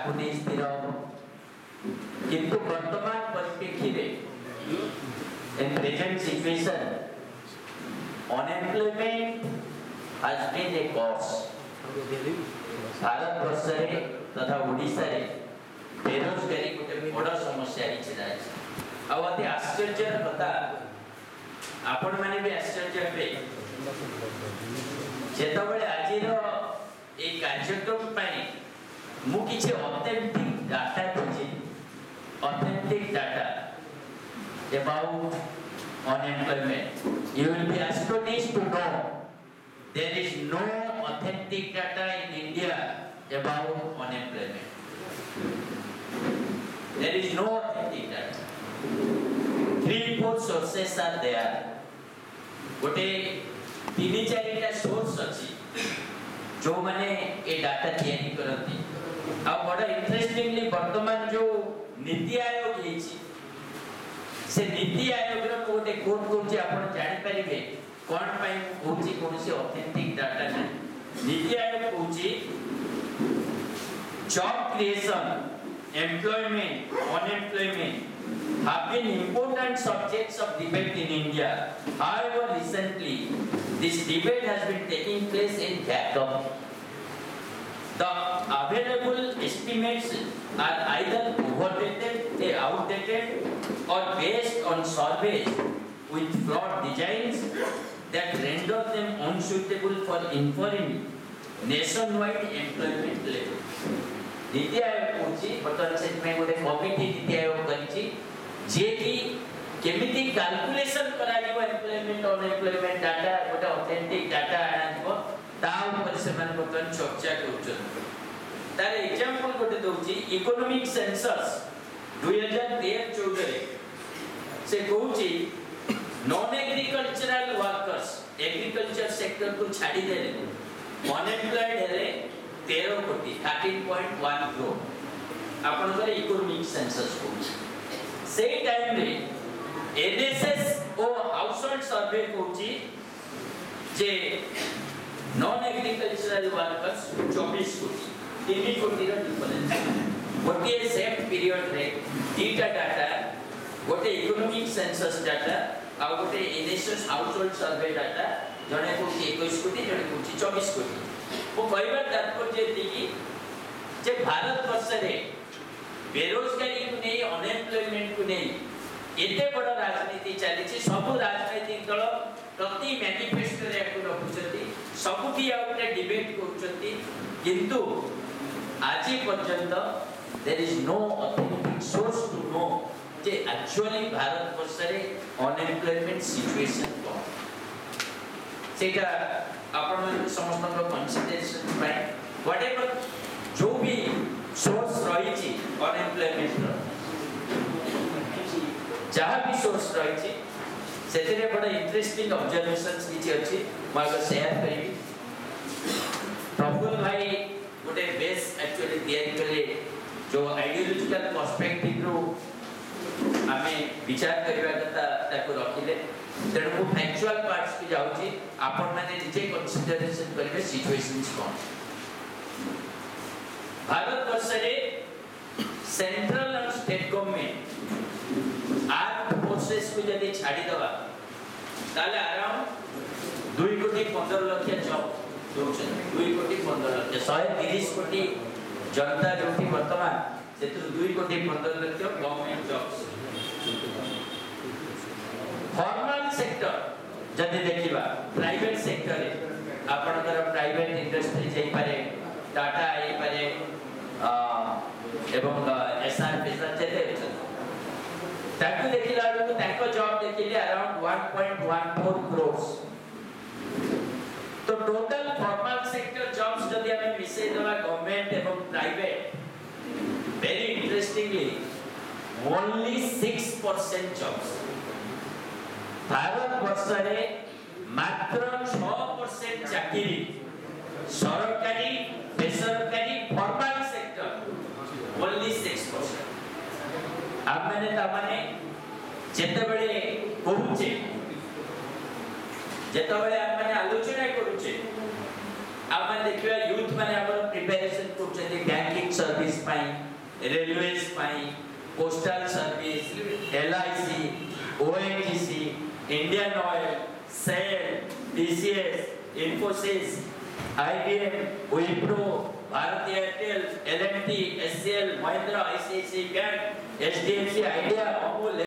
ताकू नहीं स्थिर हो किंतु वर्तमान परिप्रेक्षी रे in present situation unemployment has been a cause Bharat वर्ष रे तथा ओडिसा रे बेरोजगारी गोटे बड़ समस्या रे छिड़ा आ अति आश्चर्य कथा आपण माने भी आश्चर्य हेबे जेतबेले आज रो ए कार्यक्रम पाई मु किछि ऑथेंटिक डाटा खोजी authentic data about unemployment. You will be astonished to know there is no authentic data in India about unemployment. There is no authentic data. 3-4 sources are there. गोटे 3-4 सोर्स अछि जो माने ए डाटा तैयारी करती आ बड़ा interestingly वर्तमान जो नीति आयोग हेछि से नीति आयोग रो कोटे कोन कोचे आपण जानि परिबे कोन पई होछि कोनसी ऑथेंटिक डाटा नै नीति आयोग होछि job creation employment unemployment have been important subjects of debate in India. However, recently this debate has been taking place in vacuum. The available estimates are either overdated, outdated, or based on surveys with flawed designs that render them unsuitable for inferring nationwide employment level. NITI Aayog होची बर्तमान से मैं गोटे committee NITI Aayog करिछि जे कि केमिति calculation कराजिबो employment unemployment data गोटे ऑथेंटिक डाटा आनाजिबो ता ऊपर से मन बर्तमान चर्चा करूछन तार एग्जांपल गोटे दउछि इकोनॉमिक सेंसस 2013-14 से कहूची non agricultural workers agriculture sector को छाड़ी देले अनएम्प्लॉयड हेले 13 कोटी 13.1 करोड़ आपनकर इकोनॉमिक सेंसस को से टाइम रे एनएसएस ओ हाउसहोल्ड सर्वे कहूची जे नॉन एग्रीकल्चरल वर्कर्स 24 कोटी 3 कोटी रो डिफरेंस गोटे सेम पीरियड रे दीटा डाटा गोटे इकोनॉमिक सेंसस डाटा आ गोटे एनएसएस हाउसहोल्ड सर्वे डाटा जने को 21 कोटी जने को 24 कोटी वो कहबा तात्पर्य एतिकी जे भारत वर्ष रे बेरोजगारी को नै अनएम्प्लॉयमेंट को नै एते बड़ राजनीति चली छी सब राजनीतिक दल प्रति मैनिफेस्टो रे को रखुचती सब भी आउटे डिबेट करूचती किंतु आज पर्यंत there is no authentic source to know जे एक्चुअली भारत वर्ष रे अनएम्प्लॉयमेंट सिचुएशन को सेटा आपण समस्त को कंसीडरेशन पाए व्हाटएवर जो भी सोर्स रही छी अनएम्प्लॉयमेंट रो जहां भी सोर्स रही छी सेतरे बड़ा इंटरेस्टिंग ऑब्जर्वेशंस किछि अछि मागो शेयर करिवि प्रफुल्ल भाई गोटे बेस एक्चुअली तैयारी कले जो आइडियोलॉजिकल पर्सपेक्टिव रो हमें विचार करबा कथा ताको रखिले तेणु को फैक्चुअल पार्ट्स की जाउची आपण माने निजे कंसीडरेशन करबे सिचुएशंस कोन भारत वर्ष रे सेंट्रल और स्टेट गवर्नमेंट आर्म फोर्सेस को जदी छाडी दवा ताले अराउंड 2 कोटी 15 लाख जॉब दोछन 2 कोटी 15 लाख 130 कोटी जनता जोठी वर्तमान सेतु 2 कोटी 15 lakh government jobs formal sector जदी देखिबा प्राइवेट सेक्टर रे आपनकर प्राइवेट इंडस्ट्री जाई पारे टाटा आई पारे एवं एसआर बिजनेस चले ताकू देखिला तो ताको जॉब देखिले अराउंड 1.14 करोड़ तो टोटल फॉर्मल सेक्टर जॉब्स जदी हमें मिसे देवा गवर्नमेंट एवं private very interestingly only 6% jobs Bharat वर्ष रे मात्र 6% चाकरी सरकारी बेसरकारी फॉर्मल सेक्टर ओनली 6% आप मैंने ता माने जेते बेले कहूचे जेते बेले आप माने आलोचना करूचे आप माने देखिबा यूथ माने हमर प्रिपरेशन करछे बैंकिंग सर्विस ପାଇଁ, railways ପାଇଁ, postal service, LIC, ONGC, Indian Oil, Shell, TCS, Infosys, IBM, Wipro, Bharti Airtel, L&T, SCL, Mahindra, ICICI Bank, HDFC, Idea, Amul,